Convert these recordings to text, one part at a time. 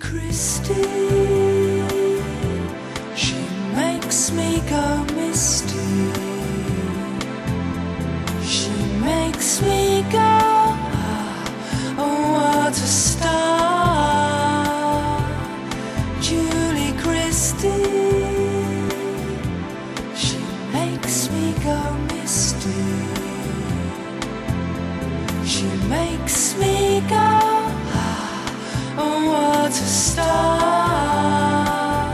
Christie, she makes me go misty. She makes me go, oh what a star. Julie Christie, she makes me go misty. She makes me go, oh what a star.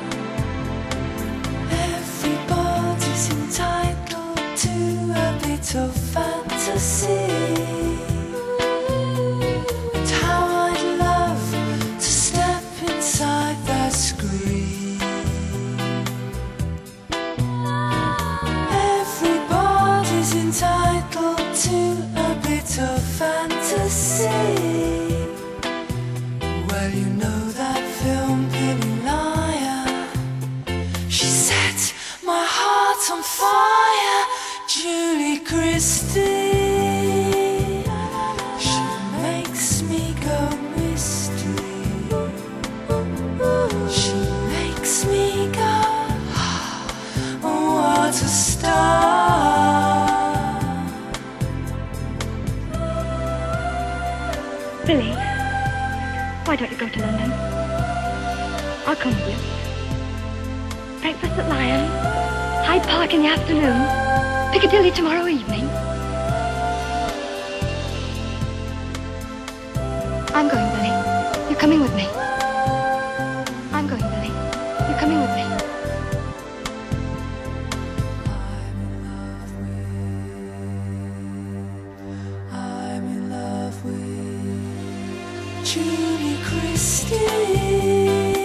Everybody's entitled to a bit of fantasy. And how I'd love to step inside that screen. Everybody's entitled to a bit of fantasy. Well, you know that film Penny Liar, she set my heart on fire. Julie Christie, she makes me go misty. She makes me go, oh what a star. Billy, why don't you go to London? I'll come with you. Breakfast at Lion, Hyde Park in the afternoon, Piccadilly tomorrow evening. I'm going, Billy. You're coming with me. I'm going, Billy. You're coming with me. I'm in love with Julie Christie.